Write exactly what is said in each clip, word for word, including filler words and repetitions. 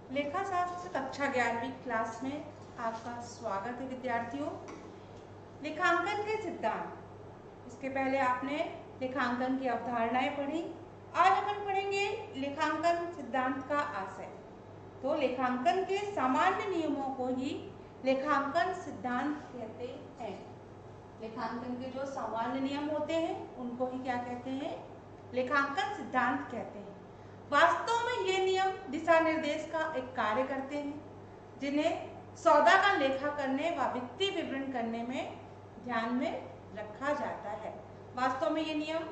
लेखा शास्त्र कक्षा ग्यारहवीं क्लास में आपका स्वागत है विद्यार्थियों। लेखांकन के सिद्धांत, इसके पहले आपने लेखांकन की अवधारणाएं पढ़ी। आज अपन पढ़ेंगे लेखांकन सिद्धांत का आशय। तो लेखांकन के सामान्य नियमों को ही लेखांकन सिद्धांत कहते हैं। लेखांकन के जो सामान्य नियम होते हैं उनको ही क्या कहते हैं? लेखांकन सिद्धांत कहते हैं। वास्तव में ये नियम दिशा निर्देश का एक कार्य करते हैं, जिन्हें सौदा का लेखा करने व वित्तीय विवरण करने में ध्यान में रखा जाता है। वास्तव में ये नियम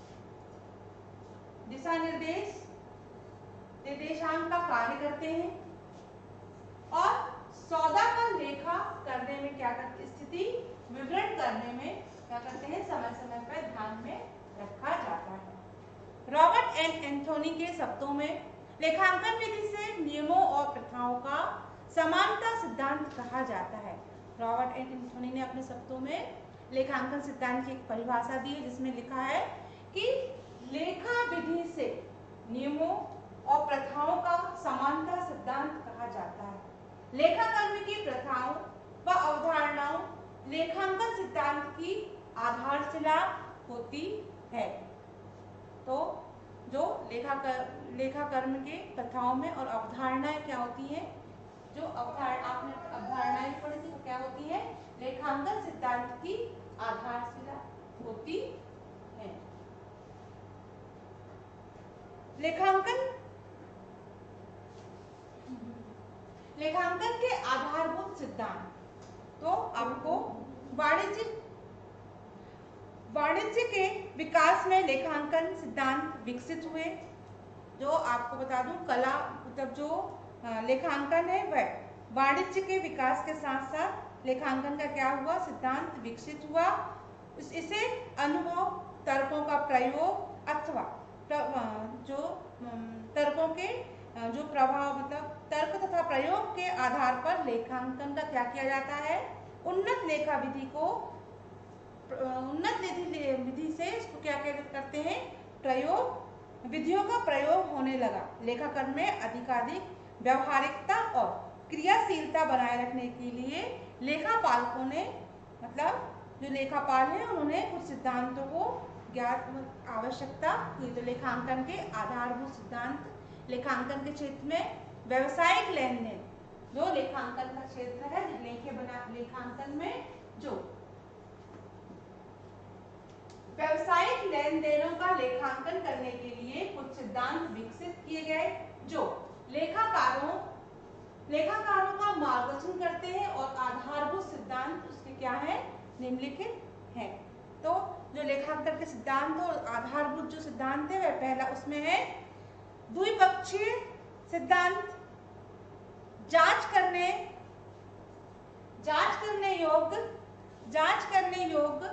दिशा निर्देश निर्देशांक का कार्य करते हैं और सौदा का लेखा करने में क्या करते, स्थिति विवरण करने में क्या करते हैं, समय समय पर ध्यान में रखा जाता है। रॉबर्ट एन एंथोनी के शब्दों में लेखांकन विधि से नियमों और प्रथाओं का समानता सिद्धांत कहा जाता है। रॉबर्ट एन एंथोनी ने अपने शब्दों में लेखांकन सिद्धांत की एक परिभाषा दी है, जिसमें लिखा है कि लेखा विधि से नियमों और प्रथाओं का समानता सिद्धांत कहा जाता है। लेखाकर्म की प्रथाओं व अवधारणाओं लेखांकन सिद्धांत की आधारशिला होती है। तो जो लेखा कर, लेखा कर्म के प्रथाओं में और अवधारणाएं क्या होती हैं, जो अवधारणा आपने अवधारणाएं पढ़ी थी वो क्या होती है, लेखांकन सिद्धांत की आधारशिला होती है। लेखांकन लेखांकन के आधारभूत सिद्धांत, तो आपको वाणिज्यिक वाणिज्य के विकास में लेखांकन सिद्धांत विकसित हुए। जो आपको बता दूं, कला मतलब जो लेखांकन है वह वाणिज्य के विकास के साथ साथ लेखांकन का क्या हुआ, सिद्धांत विकसित हुआ। इसे अनुभव, तर्कों का प्रयोग अथवा जो तर्कों के जो प्रभाव मतलब तर्क तथा प्रयोग के आधार पर लेखांकन का क्या किया जाता है, उन्नत लेखा विधि को उन्नत विधि से इसको क्या करते हैं, प्रयोग विधियों का प्रयोग होने लगा। लेखाकर्म में अधिकाधिक व्यवहारिकता और क्रियाशीलता बनाए रखने के लिए लेखापालकों ने मतलब जो लेखापाल हैं उन्होंने कुछ सिद्धांतों को ज्ञात आवश्यकता की। तो लेखांकन के आधारभूत सिद्धांत, लेखांकन के क्षेत्र में व्यवसायिक लेन देन, जो लेखांकन का क्षेत्र है, लेखे बना लेखांकन में जो व्यवसायिक लेन देनों का लेखांकन करने के लिए कुछ सिद्धांत विकसित किए गए, जो लेखाकारों लेखाकारों का मार्गदर्शन करते हैं और आधारभूत सिद्धांत उसके क्या है, निम्नलिखित है। तो जो लेखांकन के सिद्धांत और आधारभूत जो सिद्धांत है वह पहला उसमें है द्विपक्षीय सिद्धांत, जांच करने जांच करने योग्य जांच करने योग्य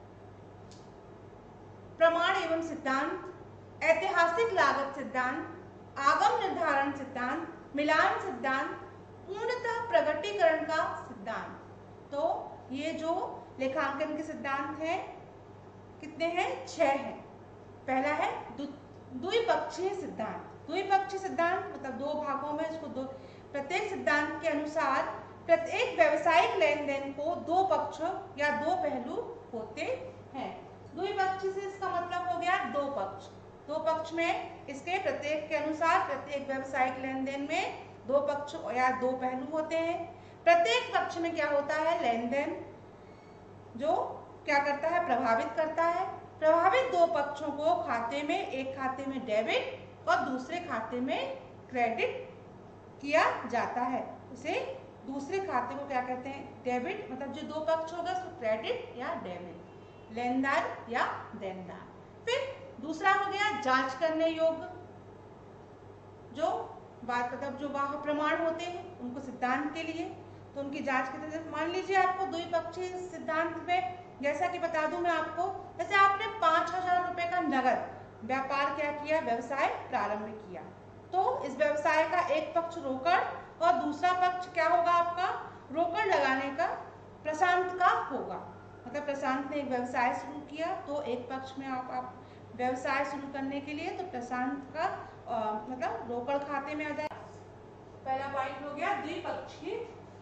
प्रमाण एवं सिद्धांत, ऐतिहासिक लागत सिद्धांत, आगम निर्धारण सिद्धांत, मिलान सिद्धांत, पूर्णतः प्रकटीकरण का सिद्धांत। तो ये जो लेखांकन के सिद्धांत हैं कितने हैं, छह हैं। पहला है द्विपक्षीय सिद्धांत। द्विपक्षीय सिद्धांत मतलब दो भागों में इसको दो, प्रत्येक सिद्धांत के अनुसार प्रत्येक व्यवसायिक लेन देन को दो पक्ष या दो पहलू होते हैं। द्विपक्षीय से इसका मतलब हो गया दो पक्ष। दो पक्ष में इसके प्रत्येक के अनुसार प्रत्येक व्यवसायिक लेन देन में दो पक्ष या दो पहलू होते हैं। प्रत्येक पक्ष में क्या होता है, लेन देन जो क्या करता है, प्रभावित करता है। प्रभावित दो पक्षों को खाते में, एक खाते में डेबिट और दूसरे खाते में क्रेडिट किया जाता है। इसे दूसरे खाते को क्या कहते हैं, डेबिट, मतलब जो दो पक्ष होगा उसको क्रेडिट या डेबिट, लेनदार या देनदार। फिर दूसरा हो गया जांच करने योग्य, जो बात मतलब जो वाह प्रमाण होते हैं उनको सिद्धांत के लिए, तो उनकी जांच के तहत मान लीजिए आपको द्विपक्षीय सिद्धांत में जैसा कि बता दूं मैं आपको, जैसे आपने पांच हजार रुपए का नगद व्यापार क्या किया, व्यवसाय प्रारंभ किया, तो इस व्यवसाय का एक पक्ष रोकड़ और दूसरा पक्ष क्या होगा, आपका रोकड़ लगाने का प्रशांत का होगा। मतलब प्रशांत ने एक व्यवसाय शुरू किया तो एक पक्ष में आप, आप व्यवसाय शुरू करने के लिए तो प्रशांत का आ, मतलब रोकड़ खाते में आ जाए, पहला पॉइंट हो गया द्विपक्षीय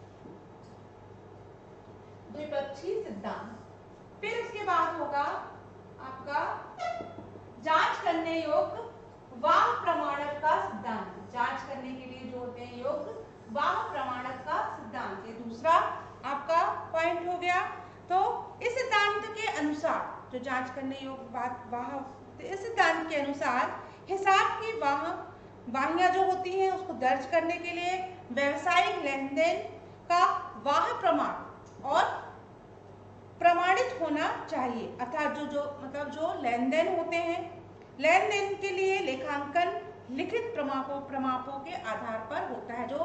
द्विपक्षीय सिद्धांत। फिर उसके बाद होगा आपका जांच करने योग्य वाह प्रमाणक का सिद्धांत। जांच करने के लिए जो होते हैं योग्य वाह प्रमाणक का सिद्धांत, ये दूसरा आपका पॉइंट हो गया। तो इस सिद्धांत के अनुसार जो जांच करने योग्य बात वाह, तो इस सिद्धांत के अनुसार हिसाब की वाह वाहियां जो होती हैं उसको दर्ज करने के लिए व्यवसायिक लेन देन का वाह प्रमाण और प्रमाणित होना चाहिए। अर्थात जो जो मतलब जो लेन देन होते हैं, लेन देन के लिए लेखांकन लिखित प्रमापों प्रमापों के आधार पर होता है। जो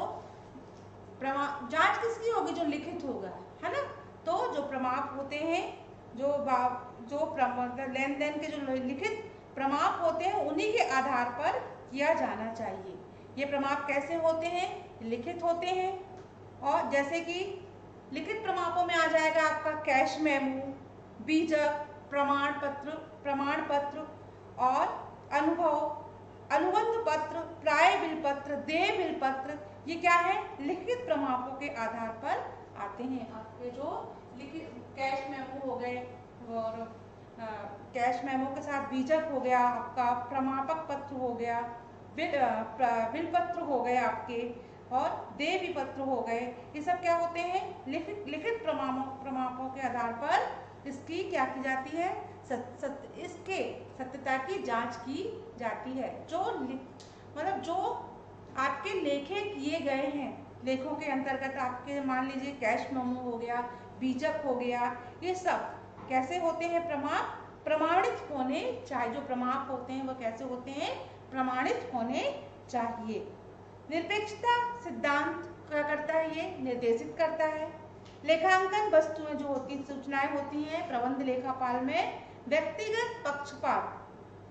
प्रमा जांच किसकी होगी? जो लिखित होगा, है ना। तो जो प्रमाप होते हैं, जो जो लेन देन के जो लिखित प्रमाप होते हैं उन्हीं के आधार पर किया जाना चाहिए। ये प्रमाप कैसे होते हैं? लिखित होते हैं। और जैसे कि लिखित प्रमापों में आ जाएगा आपका कैश मेमो, बीजक, प्रमाण पत्र प्रमाण पत्र और अनुभव, अनुबंध पत्र, प्राय बिल पत्र, देय बिल पत्र, ये क्या है? लिखित प्रमापों के आधार पर आते हैं। आपके जो लिखित कैश मेमो हो गए और आ, कैश मेमो के साथ बीजक हो गया, आपका प्रमापक पत्र हो गया, बिल बिल पत्र हो गए आपके, और देय भी पत्र हो गए, ये सब क्या होते हैं? लिखित लिखित प्रमापों प्रमापों के आधार पर इसकी क्या की जाती है? सत, सत, इसके सत्यता की जांच की जाती है। जो मतलब जो आपके लेखे किए गए हैं, लेखों के अंतर्गत आपके मान लीजिए कैश मेमो हो गया, बीजक हो गया, ये सब कैसे होते हैं? प्रमाप प्रमाणित होने चाहिए। जो प्रमाप होते हैं वो कैसे होते हैं? प्रमाणित होने चाहिए। निरपेक्षता सिद्धांत क्या करता है? ये निर्देशित करता है लेखांकन वस्तुएं जो होती सूचनाएं होती हैं प्रबंध लेखापाल में व्यक्तिगत पक्षपात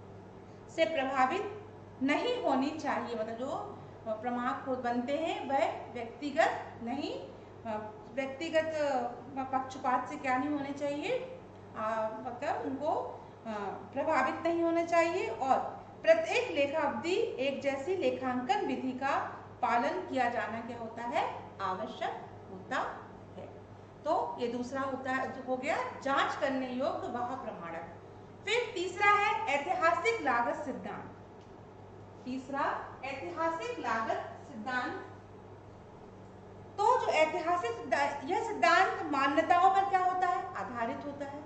से प्रभावित नहीं होनी चाहिए। मतलब जो प्रमाप बनते हैं वह व्यक्तिगत नहीं, व्यक्तिगत पक्षपात से क्या नहीं होने चाहिए? मतलब उनको आ, प्रभावित नहीं होने चाहिए। और प्रत्येक लेखा अवधि एक जैसी लेखांकन विधि का पालन किया जाना क्या होता है? आवश्यक होता है। तो ये दूसरा होता है, हो गया जांच करने योग्य वाह प्रमाणक। फिर तीसरा है ऐतिहासिक लागत सिद्धांत। तीसरा ऐतिहासिक लागत सिद्धांत। तो जो ऐतिहासिक यह सिद्धांत मान्यताओं पर क्या होता है? आधारित होता है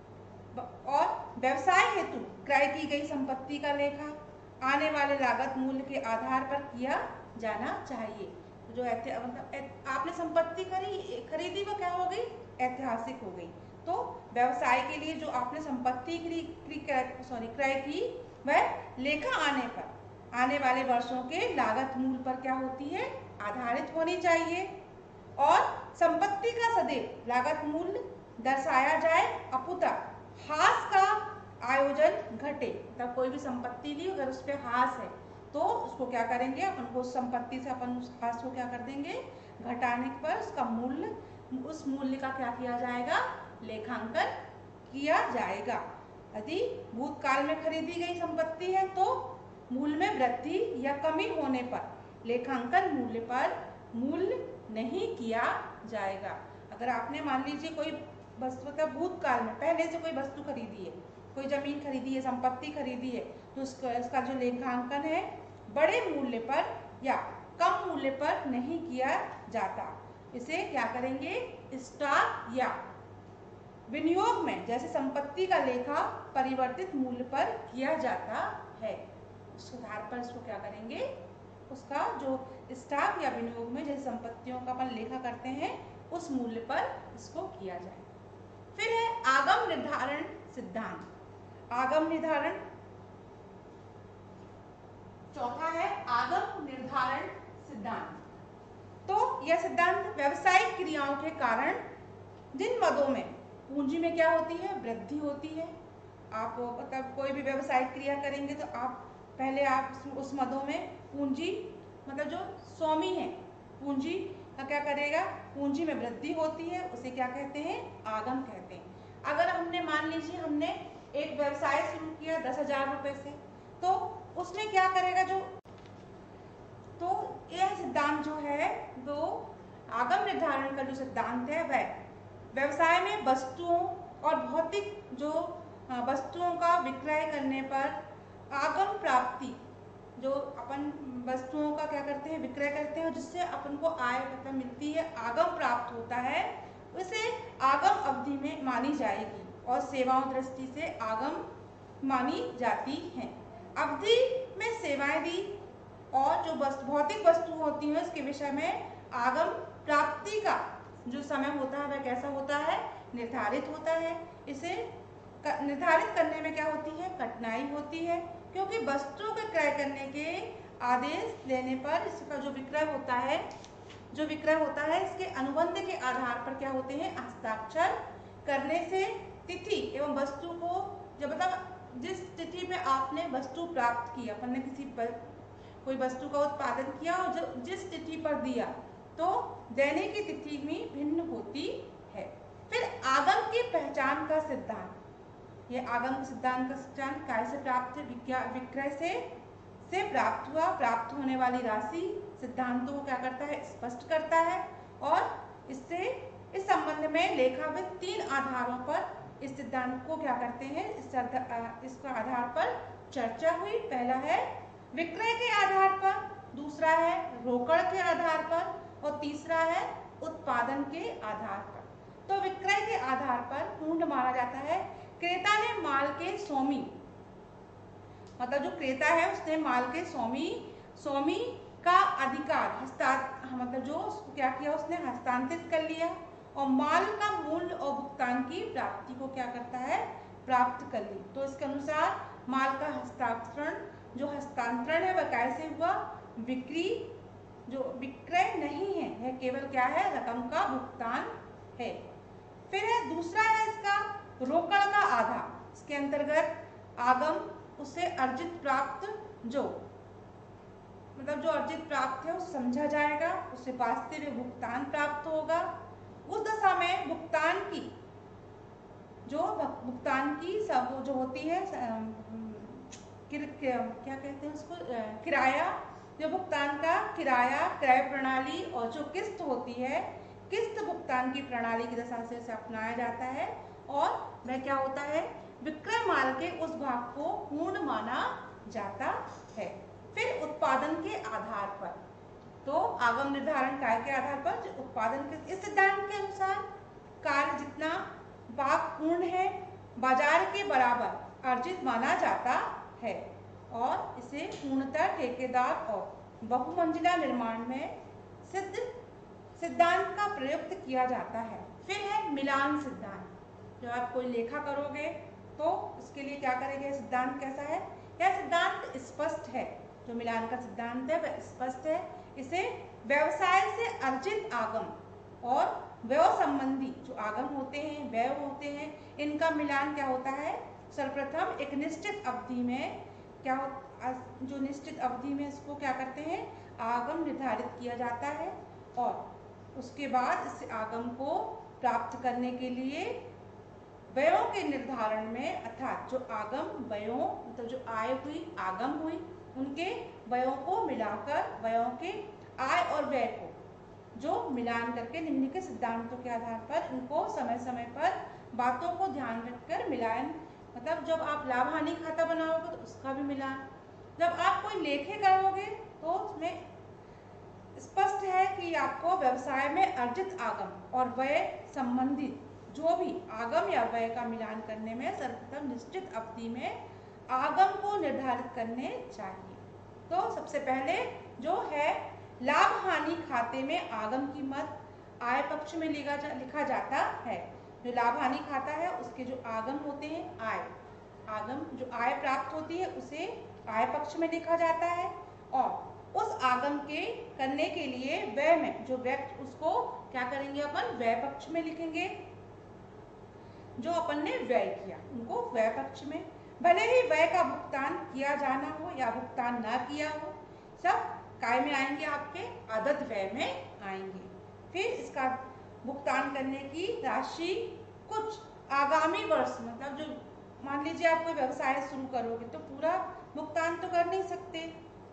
और व्यवसाय हेतु क्रय की गई संपत्ति का लेखा आने वाले लागत मूल्य के आधार पर किया जाना चाहिए। तो जो मतलब आपने संपत्ति खरी खरीदी वो क्या हो गई? ऐतिहासिक हो गई। तो व्यवसाय के लिए जो आपने संपत्ति सॉरी क्रय की वह लेखा आने पर आने वाले वर्षों के लागत मूल्य पर क्या होती है? आधारित होनी चाहिए। और संपत्ति का सदैव लागत मूल्य दर्शाया जाए, अपुता हास का आयोजन घटे। मतलब कोई भी संपत्ति ली अगर उस पर हास है तो उसको क्या करेंगे? अपन को उस संपत्ति से अपन उस हास को क्या कर देंगे? घटाने पर उसका मूल्य, उस मूल्य का क्या किया जाएगा? लेखांकन किया जाएगा। यदि भूतकाल में खरीदी गई संपत्ति है तो मूल्य में वृद्धि या कमी होने पर लेखांकन मूल्य पर मूल्य नहीं किया जाएगा। अगर आपने मान लीजिए कोई वस्तु मतलब भूतकाल में पहले से कोई वस्तु खरीदी है, कोई जमीन खरीदी है, संपत्ति खरीदी है, तो उसका इसका जो लेखांकन है बड़े मूल्य पर या कम मूल्य पर नहीं किया जाता। इसे क्या करेंगे? स्टॉक या विनियोग में जैसे संपत्ति का लेखा परिवर्तित मूल्य पर किया जाता है, उस आधार पर इसको क्या करेंगे? उसका जो स्टॉक या विनियोग में जैसे संपत्तियों का अपन लेखा करते हैं उस मूल्य पर इसको किया जाए। फिर है आगम निर्धारण सिद्धांत। आगम निर्धारण, चौथा है आगम निर्धारण सिद्धांत। तो यह सिद्धांत व्यावसायिक क्रियाओं के कारण जिन मदों में पूंजी में क्या होती है? वृद्धि होती है। आप मतलब कोई भी व्यावसायिक क्रिया करेंगे तो आप पहले आप उस मदों में पूंजी मतलब जो स्वामी है पूंजी का क्या करेगा? पूंजी में वृद्धि होती है, उसे क्या कहते हैं? आगम कहते हैं। अगर हमने मान लीजिए हमने एक व्यवसाय शुरू किया दस हजार रुपए से, तो उसमें क्या करेगा? जो तो यह सिद्धांत सिद्धांत जो है वो आगम निर्धारण का जो सिद्धांत है वह व्यवसाय में वस्तुओं और भौतिक जो वस्तुओं का विक्रय करने पर आगम प्राप्ति, जो अपन वस्तुओं का क्या करते हैं विक्रय करते हैं जिससे अपन को आय मतलब मिलती है, आगम प्राप्त होता है, उसे आगम अवधि में मानी जाएगी और सेवाओं दृष्टि से आगम मानी जाती हैं। अवधि में सेवाएं दी और जो वस्तु भौतिक वस्तु होती है उसके विषय में आगम प्राप्ति का जो समय होता है वह कैसा होता है, निर्धारित होता है। इसे निर्धारित करने में क्या होती है, कठिनाई होती है, क्योंकि वस्तुओं के क्रय करने के आदेश देने पर इसका जो विक्रय होता है जो विक्रय होता है इसके अनुबंध के आधार पर क्या होते हैं, हस्ताक्षर करने से तिथि एवं वस्तु को जब मतलब जिस तिथि में आपने वस्तु प्राप्त की, अपन ने किसी पर कोई वस्तु का उत्पादन किया और जो जिस तिथि पर दिया तो देने की तिथि में भिन्न होती है। फिर आगम की पहचान का सिद्धांत, ये आगम सिद्धांत का सिद्धांत काय से प्राप्त है, विक्रय से से प्राप्त हुआ, प्राप्त होने वाली राशि सिद्धांतों को क्या करता है, स्पष्ट करता है। और इससे इस संबंध में लेखाविद तीन आधारों पर इस सिद्धांत को क्या करते हैं, इस इसका आधार पर चर्चा हुई। पहला है विक्रय के आधार पर, दूसरा है रोकड़ के आधार पर और तीसरा है उत्पादन के आधार पर। तो विक्रय के आधार पर पूर्ण माना जाता है क्रेता ने माल के स्वामी, मतलब जो क्रेता है उसने माल के स्वामी स्वामी का अधिकार हस्तांतरित मतलब जो उसको क्या किया, उसने हस्तांतरित कर लिया और माल का मूल्य और भुगतान की प्राप्ति को क्या करता है, प्राप्त कर ली। तो इसके अनुसार माल का हस्तांतरण जो हस्तांतरण है वह कैसे हुआ, बिक्री जो विक्रय नहीं है, यह केवल क्या है, रकम का भुगतान है। फिर है दूसरा है इसका रोकड़ का आधार, इसके अंतर्गत आगम उससे अर्जित प्राप्त जो मतलब जो अर्जित प्राप्त है उसे समझा जाएगा, उससे वास्तविक भुगतान प्राप्त होगा। उस दशा में भुगतान की जो भुगतान की सब जो होती है किर, क्या कहते हैं उसको, किराया, जो भुगतान का किराया, क्रय प्रणाली और जो किस्त होती है, किस्त भुगतान की प्रणाली की दशा से इसे अपनाया जाता है और वह क्या होता है, विक्रय माल के उस भाग को पूर्ण माना जाता है। फिर उत्पादन के आधार पर, तो आगम निर्धारण काय के आधार पर, जो उत्पादन के इस सिद्धांत के अनुसार कार्य जितना भाग पूर्ण है बाजार के बराबर अर्जित माना जाता है और इसे पूर्णतः ठेकेदार और बहुमंजिला निर्माण में सिद्ध सिद्धांत का प्रयुक्त किया जाता है। फिर है मिलान सिद्धांत, जब आप कोई लेखा करोगे तो इसके लिए क्या करेंगे, सिद्धांत कैसा है, यह सिद्धांत स्पष्ट है, जो मिलान का सिद्धांत है वह स्पष्ट है। इसे व्यवसाय से अर्जित आगम और व्यय संबंधी जो आगम होते हैं, व्यय होते हैं, इनका मिलान क्या होता है, सर्वप्रथम एक निश्चित अवधि में क्या जो निश्चित अवधि में इसको क्या करते हैं, आगम निर्धारित किया जाता है और उसके बाद इस आगम को प्राप्त करने के लिए व्ययों के निर्धारण में, अर्थात जो आगम व्ययों मतलब जो आय हुई आगम हुई उनके व्ययों को मिलाकर व्ययों के आय और व्यय को जो मिलान करके निम्नलिखित सिद्धांतों के आधार पर इनको समय समय पर बातों को ध्यान रखकर मिलान, मतलब जब आप लाभ हानि खाता बनाओगे तो उसका भी मिलान, जब आप कोई लेखे करोगे तो उसमें स्पष्ट है कि आपको व्यवसाय में अर्जित आगम और व्यय संबंधित जो भी आगम या व्यय का मिलान करने में सर्वप्रथम निश्चित अवधि में आगम को निर्धारित करने चाहिए। तो सबसे पहले जो है लाभ हानि खाते में आगम की मत आय पक्ष में लिखा जा, लिखा जाता है। जो लाभ हानि खाता है उसके जो आगम होते हैं, आय आगम जो आय प्राप्त होती है उसे आय पक्ष में लिखा जाता है और उस आगम के करने के लिए व्यय में जो व्यय उसको क्या करेंगे, अपन व्यय पक्ष में लिखेंगे। जो अपन ने व्यय किया उनको व्यय पक्ष में, भले ही व्यय का भुगतान किया जाना हो या भुगतान ना किया हो, सब काय में आएंगे, आपके आदत व्यय में आएंगे। फिर इसका भुगतान करने की राशि कुछ आगामी वर्ष मतलब जो मान लीजिए आप कोई व्यवसाय शुरू करोगे तो पूरा भुगतान तो कर नहीं सकते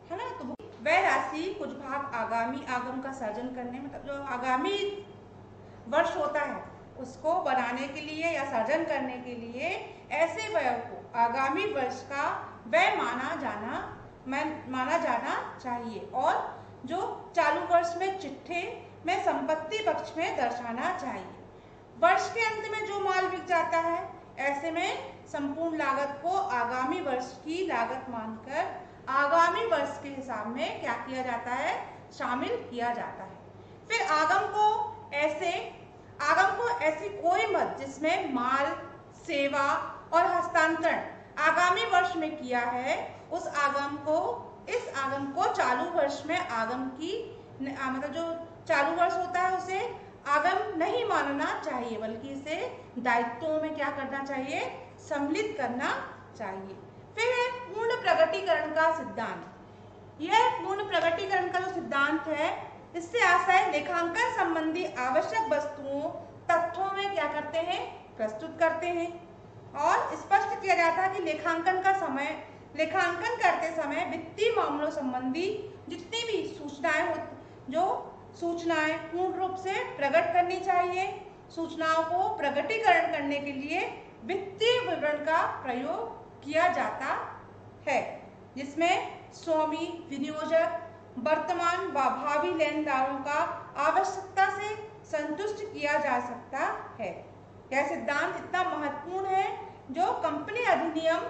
है ना। तो वह राशि कुछ भाग आगामी आगम का सर्जन करने, मतलब जो आगामी वर्ष होता है उसको बनाने के लिए या सर्जन करने के लिए ऐसे व्यय को आगामी वर्ष का व्यय माना जाना माना जाना चाहिए और जो चालू वर्ष में चिट्ठे में संपत्ति पक्ष में दर्शाना चाहिए। वर्ष के अंत में जो माल बिक जाता है ऐसे में संपूर्ण लागत को आगामी वर्ष की लागत मानकर आगामी वर्ष के हिसाब में क्या किया जाता है, शामिल किया जाता है। फिर आगम को ऐसे आगम को ऐसी कोई मद जिसमें माल, सेवा और हस्तांतरण आगामी वर्ष में किया है, उस आगम को इस आगम को चालू वर्ष में आगम की मतलब जो चालू वर्ष होता है उसे आगम नहीं मानना चाहिए, बल्कि इसे दायित्वों में क्या करना चाहिए, सम्मिलित करना चाहिए। फिर है पूर्ण प्रगटीकरण का सिद्धांत। यह पूर्ण प्रगटीकरण का जो सिद्धांत है, इससे आशय लेखांकन संबंधी आवश्यक वस्तुओं तथ्यों में क्या करते हैं, प्रस्तुत करते हैं और स्पष्ट किया जाता है कि लेखांकन का समय लेखांकन करते समय वित्तीय मामलों संबंधी जितनी भी सूचनाएं हो जो सूचनाएं पूर्ण रूप से प्रकट करनी चाहिए। सूचनाओं को प्रकटीकरण करने के लिए वित्तीय विवरण का प्रयोग किया जाता है, जिसमें स्वामी, विनियोजक, वर्तमान व भावी लेनदारों का आवश्यकता से संतुष्ट किया जा सकता है। यह सिद्धांत इतना महत्वपूर्ण है जो कंपनी अधिनियम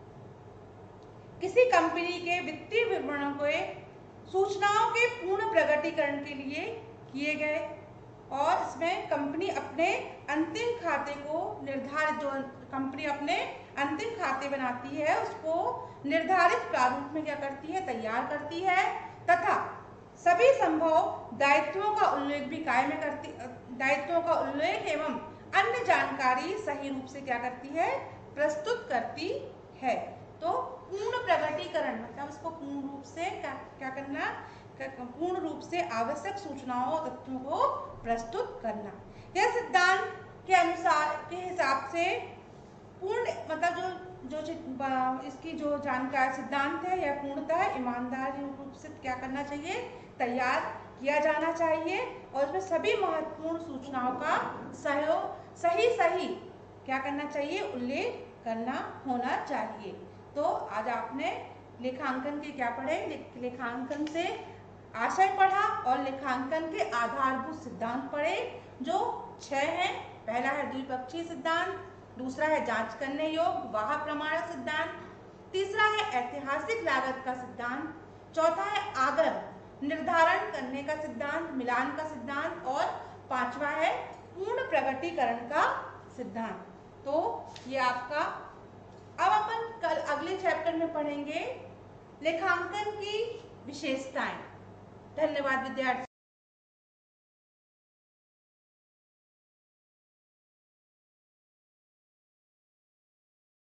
किसी कंपनी के वित्तीय विवरणों के सूचनाओं के पूर्ण प्रकटीकरण के लिए किए गए और इसमें कंपनी अपने अंतिम खाते को निर्धारित जो कंपनी अपने अंतिम खाते बनाती है उसको निर्धारित प्रारूप में क्या करती है, तैयार करती है तथा सभी संभव दायित्वों का उल्लेख भी काय में करती दायित्वों का उल्लेख एवं अन्य जानकारी सही रूप से क्या करती है, प्रस्तुत करती है। तो पूर्ण प्रकटीकरण मतलब इसको पूर्ण रूप से क्या, क्या करना पूर्ण रूप से आवश्यक सूचनाओं और तथ्यों को प्रस्तुत करना। यह सिद्धांत के अनुसार के हिसाब से पूर्ण मतलब जो जो इसकी जो जानकारी सिद्धांत है यह पूर्णतः ईमानदारी रूप से क्या करना चाहिए, तैयार किया जाना चाहिए और इसमें सभी महत्वपूर्ण सूचनाओं का सहयोग सही सही क्या करना चाहिए, उल्लेख करना होना चाहिए। तो आज आपने लेखांकन के क्या पढ़े, लेखांकन से आशय पढ़ा और लेखांकन के आधारभूत सिद्धांत पढ़े जो छह हैं। पहला है द्विपक्षीय सिद्धांत, दूसरा है जांच करने योग्य वाह प्रमाणक सिद्धांत, तीसरा है ऐतिहासिक लागत का सिद्धांत, चौथा है आगम निर्धारण करने का सिद्धांत, मिलान का सिद्धांत और पांचवा है पूर्ण प्रकटीकरण का सिद्धांत। तो ये आपका अब अपन कल अगले चैप्टर में पढ़ेंगे लेखांकन की विशेषताएं। धन्यवाद विद्यार्थी।